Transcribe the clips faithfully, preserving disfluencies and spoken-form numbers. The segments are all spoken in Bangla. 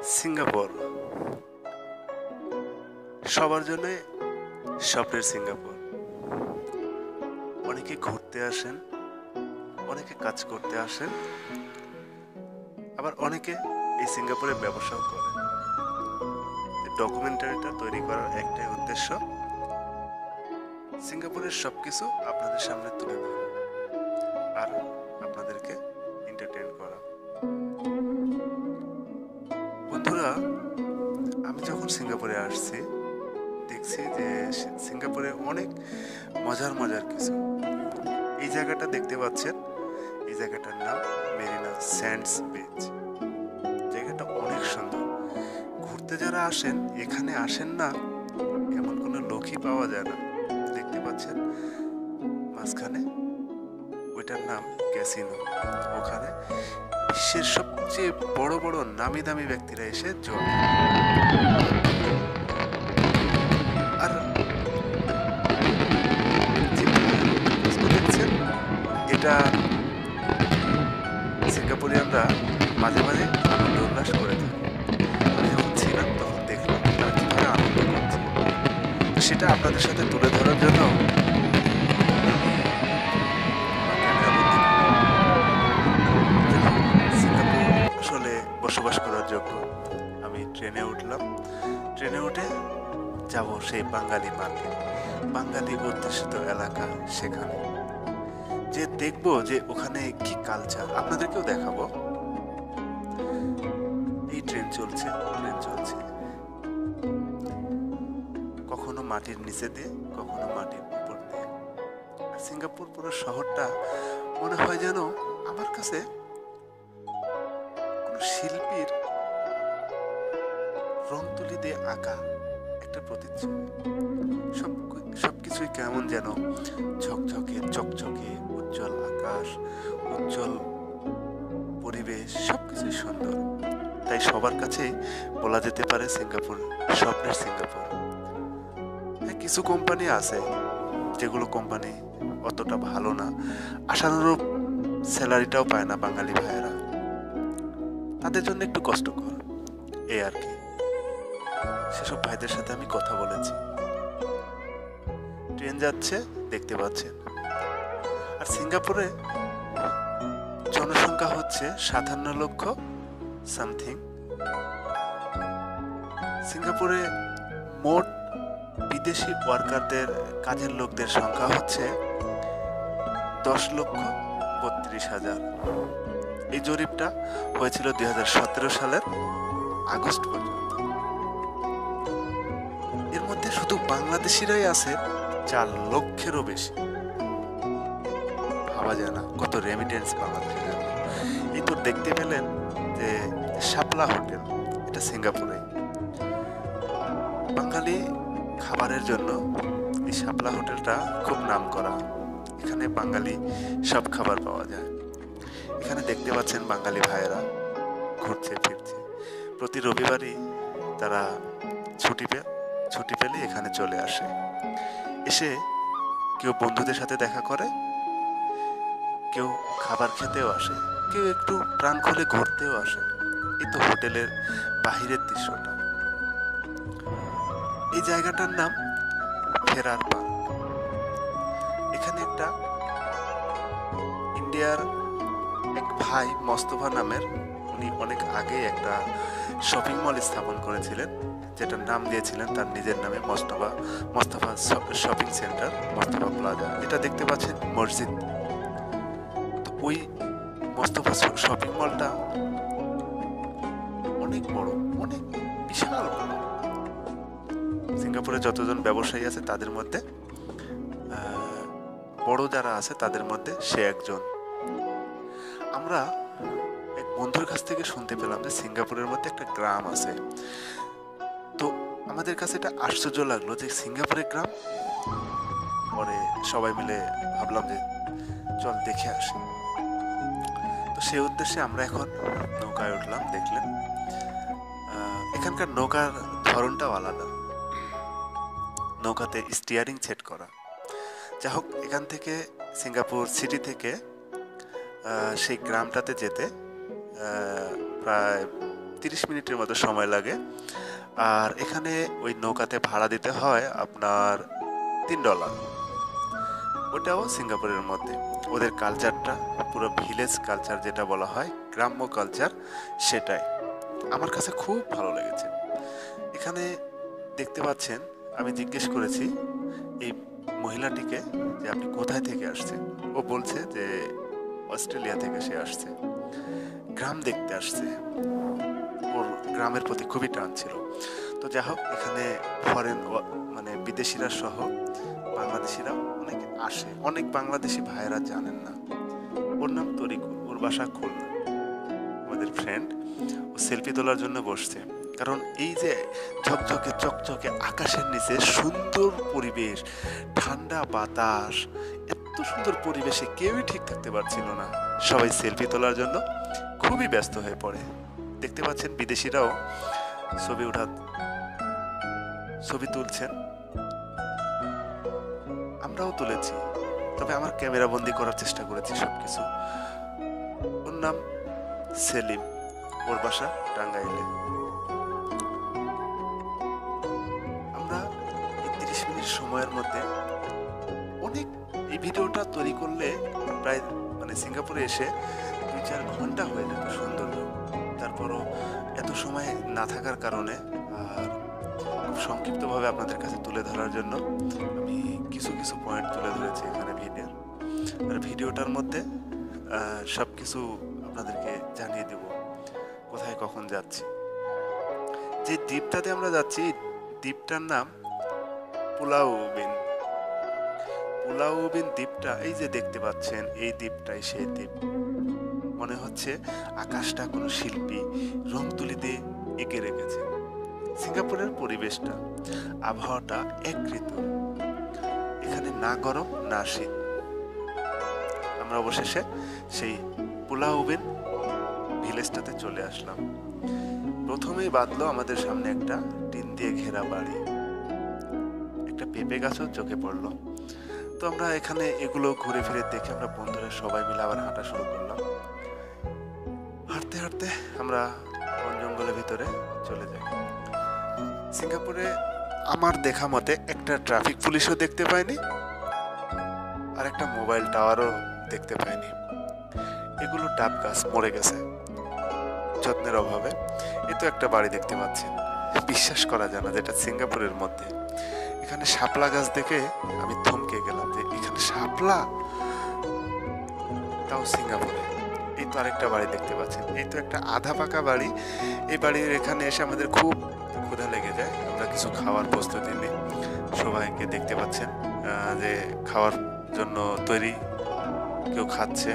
সিঙ্গাপুর সবার জন্য স্বপ্নের সিঙ্গাপুর। অনেকে ঘুরতে আসেন, অনেকে কাজ করতে আসেন, আবার অনেকে এই সিঙ্গাপুরে ব্যবসাও করেন। ডকুমেন্টারিটা তৈরি করার একটাই উদ্দেশ্য, সিঙ্গাপুরের সবকিছু আপনাদের সামনে তুলে ধরা আর আপনাদেরকে এন্টারটেইন করা। বন্ধুরা, আমি যখন সিঙ্গাপুরে আসছি দেখছি যে সিঙ্গাপুরে অনেক মজার মজার কিছু। এই জায়গাটা দেখতে পাচ্ছেন, এই জায়গাটার নাম মেরিনা স্যান্ডস বিচ। জায়গাটা অনেক সুন্দর। ঘুরতে যারা আসেন এখানে আসেন না এমন কোনো লোকই পাওয়া যায় না। দেখতে পাচ্ছেন মাঝখানে, ওইটার নাম ক্যাসিনো। ওখানে বিশ্বের সবচেয়ে বড় বড় নামি দামি ব্যক্তিরা এসে জল। আর দেখছেন, এটা সিঙ্গাপুরিয়ানরা মাঝে মাঝে আনন্দ উল্লাস করে থাকে। আমি যখন ছিলাম তখন দেখলাম তারা কীভাবে আনন্দ করছে। তো সেটা আপনাদের সাথে তুলে ধরার জন্য সিঙ্গাপুর আসলে বসবাস করার যোগ্য। আমি ট্রেনে উঠলাম, ট্রেনে উঠে যাব সেই বাঙালি মার্কেট, বাঙালি অধ্যুষিত এলাকা। সেখানে যে দেখবো যে ওখানে কি কালচার, আপনাদেরকেও দেখাবো। এই ট্রেন চলছে, ট্রেন চলছে কখনো মাটির নিচে দিয়ে, কখনো মাটির উপর দিয়ে। আর সিঙ্গাপুর পুরো শহরটা মনে হয় যেন আমার কাছে কোনো শিল্পীর রং তুলি দিয়ে আঁকা একটা প্রতিচ্ছবি। সব সবকিছুই কেমন যেন ঝকঝকে চকচকে, উজ্জ্বল আকাশ, উজ্জ্বল পরিবেশ, সবকিছুই সুন্দর। তাই সবার কাছেই বলা যেতে পারে সিঙ্গাপুর স্বপ্নের সিঙ্গাপুর। হ্যাঁ, কিছু কোম্পানি আছে যেগুলো কোম্পানি অতটা ভালো না, আশানুরূপ স্যালারিটাও পায় না বাঙালি ভাইয়েরা, তাদের জন্য একটু কষ্টকর, এই আর কি। সেসব ভাইদের সাথে আমি কথা বলেছি। ট্রেন যাচ্ছে দেখতে পাচ্ছেন। আর সিঙ্গাপুরে জনসংখ্যা হচ্ছে সাতান্ন লক্ষ সামথিং। সিঙ্গাপুরে মোট বিদেশি ওয়ার্কারদের, কাজের লোকদের সংখ্যা হচ্ছে দশ লক্ষ বত্রিশ হাজার। এই জরিপটা হয়েছিল দুই হাজার সতেরো সালের আগস্ট পর্যন্ত। এর মধ্যে শুধু বাংলাদেশিরাই আছে চার লক্ষেরও বেশি। ভাবা যায় না কত রেমিটেন্স বাংলাদেশের। এই তো দেখতে পেলেন যে শাপলা হোটেল, এটা সিঙ্গাপুরে। বাঙালি খাবারের জন্য এই শাপলা হোটেলটা খুব নাম করা। এখানে বাঙালি সব খাবার পাওয়া যায়। এখানে দেখতে পাচ্ছেন বাঙালি ভাইয়েরা ঘুরছে ফিরছে। প্রতি রবিবারই তারা ছুটি পে ছুটি পেলে এখানে চলে আসে। এসে কেউ বন্ধুদের সাথে দেখা করে, কেউ খাবার খেতেও আসে, কেউ একটু প্রাণ খুলে ঘুরতেও আসে। এই তো হোটেলের বাহিরের দৃশ্যটা। এই জায়গাটার নাম ফেরার পার্ক। এখানে একটা ইন্ডিয়ার এক ভাই মোস্তফা নামের, উনি অনেক আগে একটা শপিং মল স্থাপন করেছিলেন, যেটার নাম দিয়েছিলেন তার নিজের নামে, Mustafa Mustafa shopping centre, Mustafa plaza. এটা দেখতে পাচ্ছেন মসজিদ। তো ওই মোস্তফা শপিং মলটা অনেক বড়, অনেক বিশাল বড়। সিঙ্গাপুরে যতজন ব্যবসায়ী আছে তাদের মধ্যে বড় যারা আছে তাদের মধ্যে সে একজন। আমরা এক বন্ধুর কাছ থেকে শুনতে পেলাম যে সিঙ্গাপুরের মধ্যে একটা গ্রাম আছে। তো আমাদের কাছে এটা আশ্চর্য লাগলো যে সিঙ্গাপুরের গ্রাম। পরে সবাই মিলে ভাবলাম যে চল দেখে আসি। তো সেই উদ্দেশ্যে আমরা এখন নৌকায় উঠলাম। দেখলেন এখানকার নৌকার ধরনটাও আলাদা। নৌকাতে স্টিয়ারিং সেট করা। যাই হোক, এখান থেকে সিঙ্গাপুর সিটি থেকে সেই গ্রামটাতে যেতে প্রায় তিরিশ মিনিটের মতো সময় লাগে। আর এখানে ওই নৌকাতে ভাড়া দিতে হয় আপনার তিন ডলার। ওটাও সিঙ্গাপুরের মধ্যে। ওদের কালচারটা পুরো ভিলেজ কালচার, যেটা বলা হয় গ্রাম্য কালচার, সেটাই আমার কাছে খুব ভালো লেগেছে। এখানে দেখতে পাচ্ছেন, আমি জিজ্ঞেস করেছি এই মহিলাটিকে যে আপনি কোথায় থেকে আসছেন। ও বলছে যে অস্ট্রেলিয়া থেকে সে আসছে, গ্রাম দেখতে আসছে, ওর গ্রামের প্রতি খুবই টান ছিল। তো যা হোক, এখানে ফরেন মানে বিদেশিরা সহ বাংলাদেশিরা অনেকে আসে। অনেক বাংলাদেশি ভাইয়েরা জানেন না। ওর নাম তরিকুল, ওর বাসা খুলনা। আমাদের ফ্রেন্ড, ও সেলফি তোলার জন্য বসছে। কারণ এই যে ঝকঝকে চকচকে আকাশের নিচে সুন্দর পরিবেশ, ঠান্ডা বাতাস, এত সুন্দর পরিবেশে কেউই ঠিক থাকতে পারছিল না। সবাই সেলফি তোলার জন্য খুবই ব্যস্ত হয়ে পড়ে। দেখতে পাচ্ছেন বিদেশিরাও ছবি উঠা ছবি তুলছেন, আমরাও তুলেছি। তবে আমার ক্যামেরা বন্দি করার চেষ্টা করেছি সবকিছু। ওর নাম সেলিম, ওর বাসা টাঙ্গাইলে। আমরা এই তিরিশ মিনিট সময়ের মধ্যে অনেক, এই ভিডিওটা তৈরি করলে প্রায় মানে সিঙ্গাপুরে এসে দুই চার ঘন্টা হয়ে যেত সুন্দর। তারপরও এত সময় না থাকার কারণে আর খুব সংক্ষিপ্তভাবে আপনাদের কাছে তুলে ধরার জন্য আমি কিছু কিছু পয়েন্ট তুলে ধরেছি এখানে ভিডিও। আর ভিডিওটার মধ্যে সব কিছু আপনাদেরকে জানিয়ে দেব কোথায় কখন যাচ্ছি। যে দ্বীপটাতে আমরা যাচ্ছি, দ্বীপটার নাম পুলাউ উবিন। পুলাউ উবিন দ্বীপটা, এই যে দেখতে পাচ্ছেন, এই দ্বীপটাই সেই দ্বীপ। মনে হচ্ছে আকাশটা কোনো শিল্পী রং তুলিতে এঁকে রেখেছে। সিঙ্গাপুরের পরিবেশটা, আবহাওয়াটা এক ঋতু, এখানে না গরম না শীত। আমরা অবশেষে সেই পুলাউ উবিন ভিলেজটাতে চলে আসলাম। প্রথমেই বাঁধলো আমাদের সামনে একটা টিন দিয়ে ঘেরা বাড়ি, একটা পেঁপে গাছও চোখে পড়লো। তো আমরা এখানে এগুলো ঘুরে ফিরে দেখে আমরা বন্ধুরা সবাই মিলে আবার হাঁটা শুরু করলাম। হাঁটতে হাঁটতে আমরা বন জঙ্গলের ভিতরে চলে যাই। সিঙ্গাপুরে আমার দেখা মতে একটা ট্রাফিক পুলিশও দেখতে পাইনি, আর একটা মোবাইল টাওয়ারও দেখতে পাইনি। এগুলো ডাব গাছ, মরে গেছে যত্নের অভাবে। এই তো একটা বাড়ি দেখতে পাচ্ছেন, বিশ্বাস করা যায় না যেটা সিঙ্গাপুরের মধ্যে। এখানে শাপলা গাছ দেখে আমি থমকে গেলাম যে এখানে শাপলা, তাও সিঙ্গাপুরে। এই তো আরেকটা বাড়ি দেখতে পাচ্ছেন, এই তো একটা আধা পাকা বাড়ি। এই বাড়ির এখানে এসে আমাদের খুব ক্ষুধা লেগে যায়। আমরা কিছু খাওয়ার প্রস্তুতি নিই, সবাইকে দেখতে পাচ্ছেন যে খাওয়ার জন্য তৈরি, কেউ খাচ্ছে।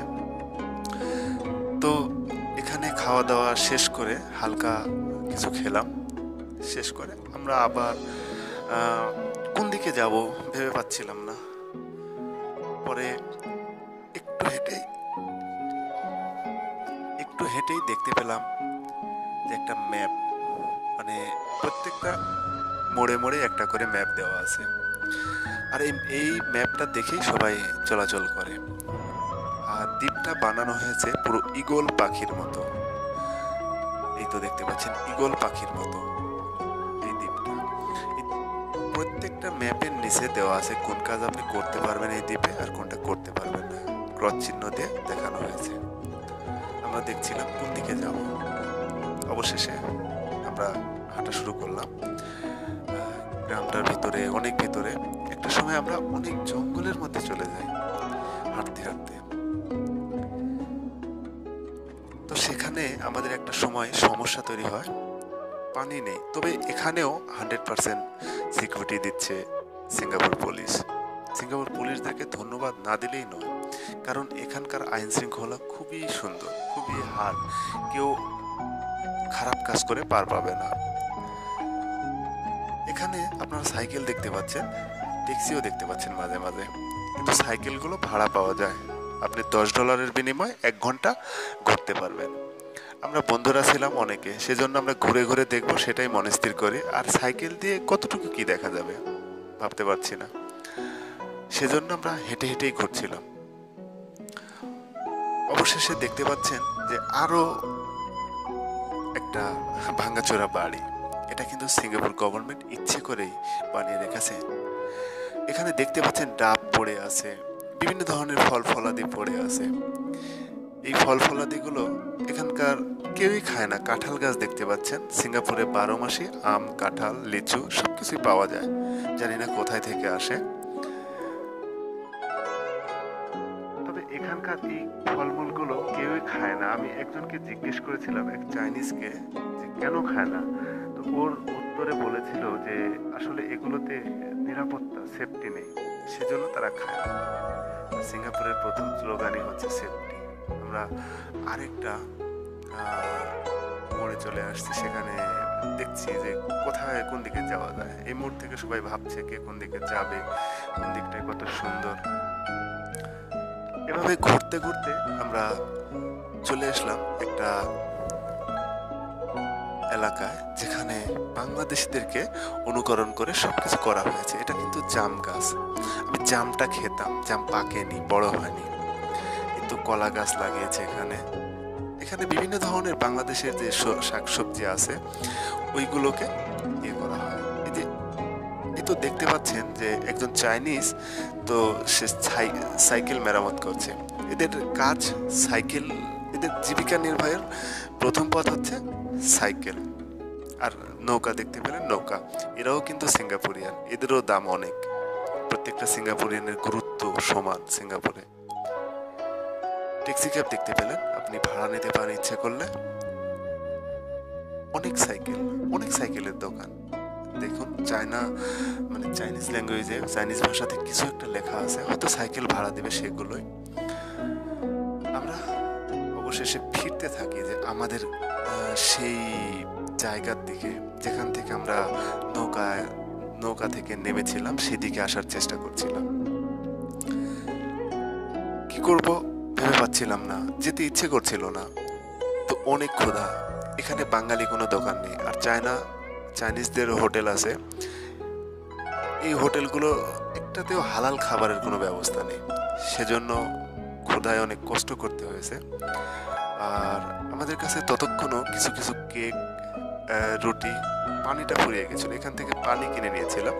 তো এখানে খাওয়া দাওয়া শেষ করে হালকা কিছু খেলাম, শেষ করে আমরা আবার কোন দিকে যাব ভেবে পাচ্ছিলাম না। পরে একটু হেঁটেই একটু হেঁটেই দেখতে পেলাম যে একটা ম্যাপ, মানে প্রত্যেকটা মোড়ে মোড়ে একটা করে ম্যাপ দেওয়া আছে। আর এই ম্যাপটা দেখেই সবাই চলাচল করে। আর দ্বীপটা বানানো হয়েছে পুরো ঈগল পাখির মতো। এই তো দেখতে পাচ্ছেন ঈগল পাখির মতো এই দ্বীপটা। প্রত্যেকটা ম্যাপের নিচে দেওয়া আছে কোন কাজ আপনি করতে পারবেন এই দ্বীপে আর কোনটা করতে পারবেন না, ক্রস চিহ্ন দিয়ে দেখানো হয়েছে। আমরা দেখছিলাম কোন দিকে যাব। অবশেষে আমরা হাঁটা শুরু করলাম গ্রামটার ভিতরে, অনেক ভিতরে। একটা সময় আমরা অনেক জঙ্গলের মধ্যে চলে যাই হাঁটতে হাঁটতে। তো সেখানে আমাদের একটা সময় সমস্যা তৈরি হয়, পানি নেই। তবে এখানেও হান্ড্রেড পার্সেন্ট সিকিউরিটি দিচ্ছে সিঙ্গাপুর পুলিশ। সিঙ্গাপুর পুলিশদেরকে ধন্যবাদ না দিলেই নয়, কারণ এখানকার আইন শৃঙ্খলা খুবই সুন্দর, খুবই হার্ড, কেউ খারাপ কাজ করে পার পাবে না। এখানে আপনারা সাইকেল দেখতে পাচ্ছেন, ট্যাক্সিও দেখতে পাচ্ছেন মাঝে মাঝে, কিন্তু সাইকেলগুলো ভাড়া পাওয়া যায়। আপনি দশ ডলারের বিনিময়ে এক ঘন্টা ঘুরতে পারবেন। আমরা বন্ধুরা ছিলাম অনেকে, সেজন্য আমরা ঘুরে ঘুরে দেখবো সেটাই মনস্থির করি। আর সাইকেল দিয়ে কতটুকু কি দেখা যাবে ভাবতে পারছি না, সেজন্য আমরা হেঁটে হেঁটেই ঘুরছিলাম। অবশেষে দেখতে পাচ্ছেন যে আরো একটা একটা ভাঙাচোরা বাড়ি। এটা কিন্তু সিঙ্গাপুর গভর্নমেন্ট ইচ্ছে করেই বানিয়ে রেখেছে। এখানে দেখতে পাচ্ছেন ডাব পড়ে আছে, বিভিন্ন ধরনের ফল ফলাদি পড়ে আছে। এই ফল ফলাদিগুলো এখানকার কেউই খায় না। কাঁঠাল গাছ দেখতে পাচ্ছেন। সিঙ্গাপুরে বারো মাসে আম, কাঁঠাল, লিচু সবকিছুই পাওয়া যায়, জানি না কোথায় থেকে আসে। তবে এখানকার এই ফলমূলগুলো কেউই খায় না। আমি একজনকে জিজ্ঞেস করেছিলাম, এক চাইনিজকে, যে কেন খায় না। তো ওর উত্তরে বলেছিল যে আসলে এগুলোতে নিরাপত্তা, সেফটি নেই, সেজন্য তারা খায় না। সিঙ্গাপুরের প্রথম স্লোগানই হচ্ছে সেফটি। আমরা আরেকটা মোড়ে চলে আসছি, সেখানে দেখছি যে কোথায় কোন দিকে যাওয়া যায়। এই মোড় থেকে সবাই ভাবছে কে কোন দিকে যাবে, কোন দিকটায় কত সুন্দর। এভাবে ঘুরতে ঘুরতে আমরা চলে আসলাম একটা এলাকায়, যেখানে বাংলাদেশিদেরকে অনুকরণ করে সবকিছু করা হয়েছে। এটা কিন্তু জাম গাছ। আমি জামটা খেতাম, জাম পাকেনি, বড় হয়নি। কিন্তু কলা গাছ লাগিয়েছে এখানে। এখানে বিভিন্ন ধরনের বাংলাদেশের যে শাকসবজি আছে ওইগুলোকে ইয়ে করা হয়। এই যে এই তো দেখতে পাচ্ছেন যে একজন চাইনিজ, তো সে সাইকেল মেরামত করছে। এদের কাজ সাইকেল, এদের জীবিকা নির্বাহের প্রথম পথ হচ্ছে সাইকেল। আর নৌকা দেখতে পেলেন, নৌকা। এরাও কিন্তু সিঙ্গাপুরিয়ান, এদেরও দাম অনেক। প্রত্যেকটা সিঙ্গাপুরিয়ানের গুরুত্ব সমান সিঙ্গাপুরে। ট্যাক্সি ক্যাব দেখতে পেলেন, আপনি ভাড়া নিতে পারেন ইচ্ছে করলে। অনেক সাইকেল, অনেক সাইকেলের দোকান। দেখুন, চায়না মানে চাইনিজ ল্যাঙ্গুয়েজে, চাইনিজ ভাষাতে কিছু একটা লেখা আছে, হয়তো সাইকেল ভাড়া দেবে সেগুলোই। আমরা অবশেষে ফিরতে থাকি যে আমাদের সেই জায়গার দিকে, যেখান থেকে আমরা নৌকায় নৌকা থেকে নেমেছিলাম, সেদিকে আসার চেষ্টা করছিলাম। কি করব ভেবে পাচ্ছিলাম না, যেতে ইচ্ছে করছিল না। তো অনেক ক্ষুধা। এখানে বাঙালি কোনো দোকান নেই, আর চায়না চাইনিজদের হোটেল আছে। এই হোটেলগুলো একটাতেও হালাল খাবারের কোনো ব্যবস্থা নেই, সেজন্য ক্ষুধায় অনেক কষ্ট করতে হয়েছে। আর আমাদের কাছে ততক্ষণও কিছু কিছু কেক, রুটি, পানিটা ফুরিয়ে গেছিল। এখান থেকে পানি কিনে নিয়েছিলাম।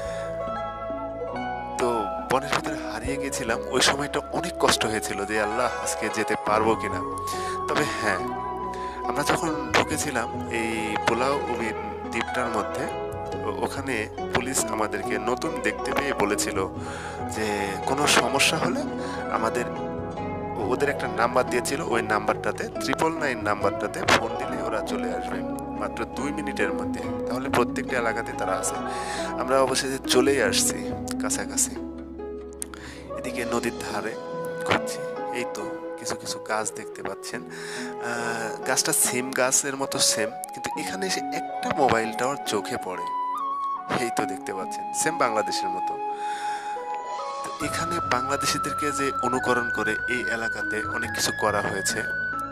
তো বনের ভিতরে হারিয়ে গেছিলাম। ওই সময়টা অনেক কষ্ট হয়েছিল যে আল্লাহ, আজকে যেতে পারবো কিনা। তবে হ্যাঁ, আমরা যখন ঢুকেছিলাম এই পুলাউ উবিন দ্বীপটার মধ্যে, ওখানে পুলিশ আমাদেরকে নতুন দেখতে পেয়ে বলেছিল যে কোনো সমস্যা হলে আমাদের, ওদের একটা নাম্বার দিয়েছিল, ওই নাম্বারটাতে, ট্রিপল নাইন নাম্বারটাতে ফোন দিলে ওরা চলে আসবে মাত্র দুই মিনিটের মধ্যে। তাহলে প্রত্যেকটা এলাকাতে তারা আছে। আমরা অবশেষে চলেই আসছি কাছাকাছি। এদিকে নদীর ধারে ঘুরছি। এই তো কিছু কিছু গাছ দেখতে পাচ্ছেন। গাছটা সেম গাছের মতো সেম, কিন্তু এখানে এসে একটা মোবাইল টাওয়ার চোখে পড়ে। এই তো দেখতে পাচ্ছেন, সেম বাংলাদেশের মতো। তো এখানে বাংলাদেশিদেরকে যে অনুকরণ করে এই এলাকাতে অনেক কিছু করা হয়েছে,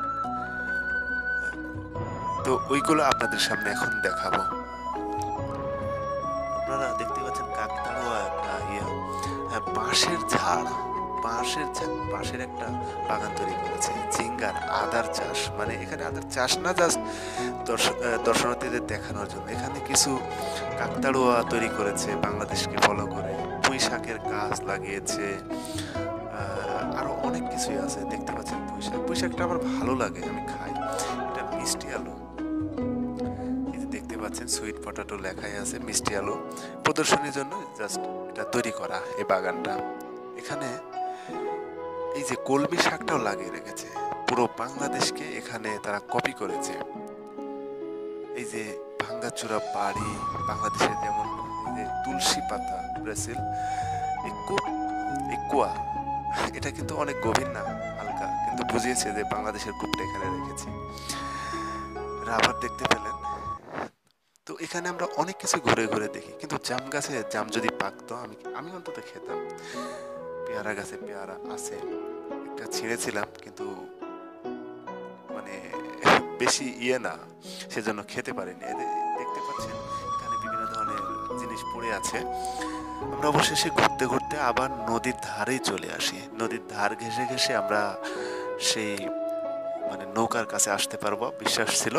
তো ওইগুলো আপনাদের সামনে এখন দেখাবো। আপনারা দেখতে পাচ্ছেন কাকতাড়ুয়া একটা ইয়ে, বাঁশের ঝাড়, বাঁশের বাঁশের একটা বাগান তৈরি করেছে। ঝিঙ্গার, আদার চাষ, মানে এখানে আদার চাষ না, জাস্ট দর্শনার্থীদের দেখানোর জন্য। এখানে কিছু কাকতাড়ুয়া তৈরি করেছে বাংলাদেশকে ফলো করে। পুঁই শাকের গাছ লাগিয়েছে, আরো অনেক কিছুই আছে। দেখতে পাচ্ছেন পুঁই শাক, পুঁই শাকটা আমার ভালো লাগে, আমি খাই। এটা মিষ্টি আলু। এই যে দেখতে পাচ্ছেন সুইট পটাটো লেখাই আছে, মিষ্টি আলু। প্রদর্শনীর জন্য জাস্ট এটা তৈরি করা এই বাগানটা। এখানে এই যে কলমি শাকটাও লাগিয়ে রেখেছে। পুরো বাংলাদেশকে এখানে তারা কপি করেছে। এই যে ভাঙ্গাচোরা বাড়ি, বাংলাদেশের যেমন এই যে তুলসী পাতা, ব্রাজিল, এই কূপ, এই কুয়া, এটা কিন্তু অনেক গভীর না, হালকা, কিন্তু বুঝিয়েছে যে বাংলাদেশের কূপটা এখানে রেখেছি। রাবার দেখতে পেলেন। তো এখানে আমরা অনেক কিছু ঘুরে ঘুরে দেখি, কিন্তু জাম গাছে জাম যদি পাকতো, আমি আমি অন্তত খেতাম। পেয়ারা গাছে পেয়ারা আছে, একটা ছিঁড়েছিলাম, কিন্তু মানে বেশি ইয়ে না, সেজন্য খেতে পারিনি। দেখতে পাচ্ছেন এখানে বিভিন্ন ধরনের জিনিস পড়ে আছে। আমরা অবশেষে ঘুরতে ঘুরতে আবার নদীর ধারেই চলে আসি। নদীর ধার ঘেঁষে ঘেঁষে আমরা সেই মানে নৌকার কাছে আসতে পারবো বিশ্বাস ছিল।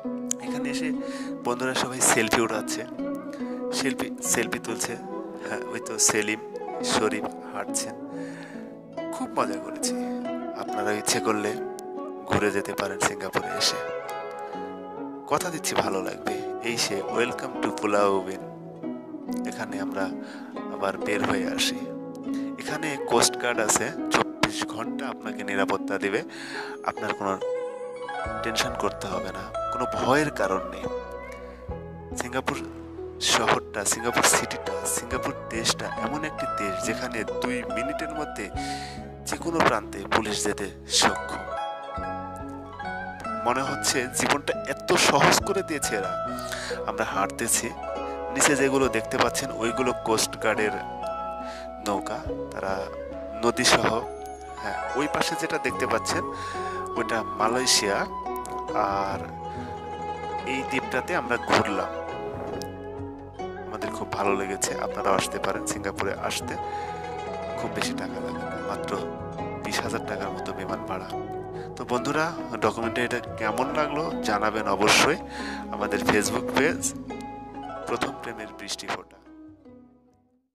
এখানে এসে বন্ধুরা সবাই সেলফি উঠাচ্ছে, সেলফি সেলফি তুলছে। হ্যাঁ, ওই তো সেলিম শরীফ হাঁটছেন। খুব মজা করেছি। আপনারা ইচ্ছে করলে ঘুরে যেতে পারেন সিঙ্গাপুরে এসে, কথা দিচ্ছি ভালো লাগবে। এই সে ওয়েলকাম টু পুলাউ উবিন। এখানে আমরা আবার বের হয়ে আসি। এখানে কোস্ট গার্ড আছে, চব্বিশ ঘন্টা আপনাকে নিরাপত্তা দিবে। আপনার কোনো টেনশন করতে হবে না, কোনো ভয়ের কারণ নেই। সিঙ্গাপুর শহরটা, সিঙ্গাপুর সিটিটা, সিঙ্গাপুর দেশটা এমন একটি দেশ যেখানে দুই মিনিটের মধ্যে যে কোনো প্রান্তে পুলিশ যেতে সক্ষম। মনে হচ্ছে জীবনটা এত সহজ করে দিয়েছে এরা। আমরা হাঁটতেছি, নিচে যেগুলো দেখতে পাচ্ছেন ওইগুলো কোস্ট গার্ডের নৌকা, তারা নদী সহ। হ্যাঁ, ওই পাশে যেটা দেখতে পাচ্ছেন ওইটা মালয়েশিয়া। আর এই দ্বীপটাতে আমরা ঘুরলাম, আমাদের খুব ভালো লেগেছে। আপনারাও আসতে পারেন। সিঙ্গাপুরে আসতে খুব বেশি টাকা লাগে না, মাত্র বিশ হাজার টাকার মতো বিমান ভাড়া। তো বন্ধুরা, ডকুমেন্টে এটা কেমন লাগলো জানাবেন অবশ্যই। আমাদের ফেসবুক পেজ প্রথম প্রেমের বৃষ্টি ফোঁটা।